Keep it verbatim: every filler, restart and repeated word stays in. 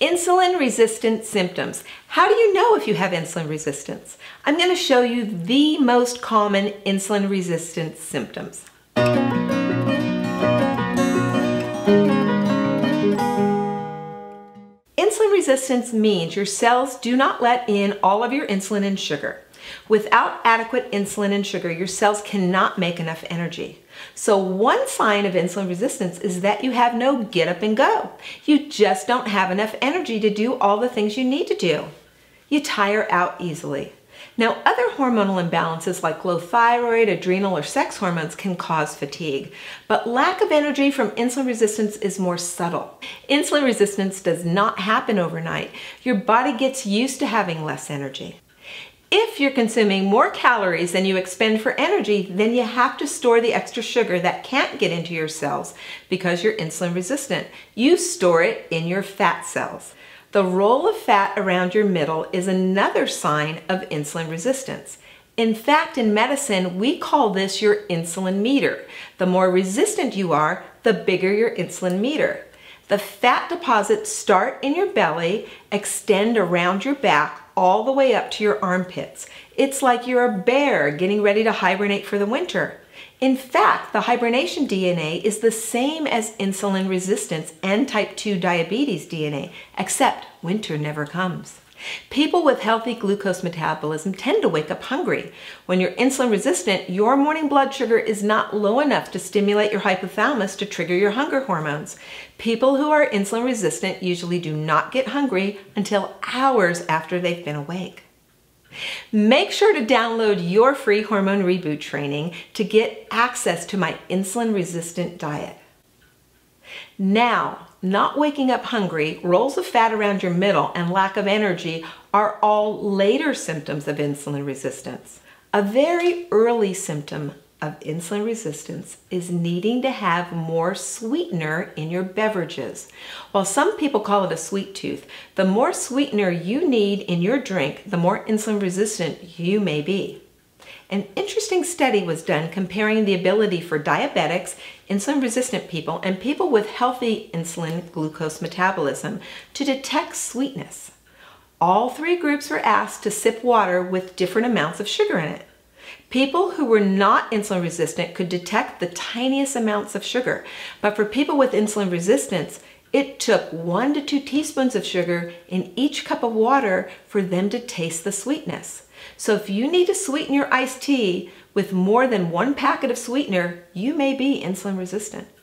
Insulin resistant symptoms. How do you know if you have insulin resistance? I'm going to show you the most common insulin resistance symptoms. Insulin resistance means your cells do not let in all of your insulin and sugar. Without adequate insulin and sugar, your cells cannot make enough energy. So one sign of insulin resistance is that you have no get up and go. You just don't have enough energy to do all the things you need to do. You tire out easily. Now, other hormonal imbalances like low thyroid, adrenal, or sex hormones can cause fatigue, but lack of energy from insulin resistance is more subtle. Insulin resistance does not happen overnight. Your body gets used to having less energy. If you're consuming more calories than you expend for energy, then you have to store the extra sugar that can't get into your cells because you're insulin resistant. You store it in your fat cells. The roll of fat around your middle is another sign of insulin resistance. In fact, in medicine, we call this your insulin meter. The more resistant you are, the bigger your insulin meter. The fat deposits start in your belly, extend around your back, all the way up to your armpits. It's like you're a bear getting ready to hibernate for the winter. In fact, the hibernation D N A is the same as insulin resistance and type two diabetes D N A, except winter never comes. People with healthy glucose metabolism tend to wake up hungry. When you're insulin resistant, your morning blood sugar is not low enough to stimulate your hypothalamus to trigger your hunger hormones. People who are insulin resistant usually do not get hungry until hours after they've been awake. Make sure to download your free hormone reboot training to get access to my insulin resistant diet. Now, not waking up hungry, rolls of fat around your middle, and lack of energy are all later symptoms of insulin resistance. A very early symptom of insulin resistance is needing to have more sweetener in your beverages. While some people call it a sweet tooth, the more sweetener you need in your drink, the more insulin resistant you may be. An interesting study was done comparing the ability for diabetics, insulin-resistant people, and people with healthy insulin glucose metabolism to detect sweetness. All three groups were asked to sip water with different amounts of sugar in it. People who were not insulin resistant could detect the tiniest amounts of sugar, but for people with insulin resistance, it took one to two teaspoons of sugar in each cup of water for them to taste the sweetness. So if you need to sweeten your iced tea with more than one packet of sweetener, you may be insulin resistant.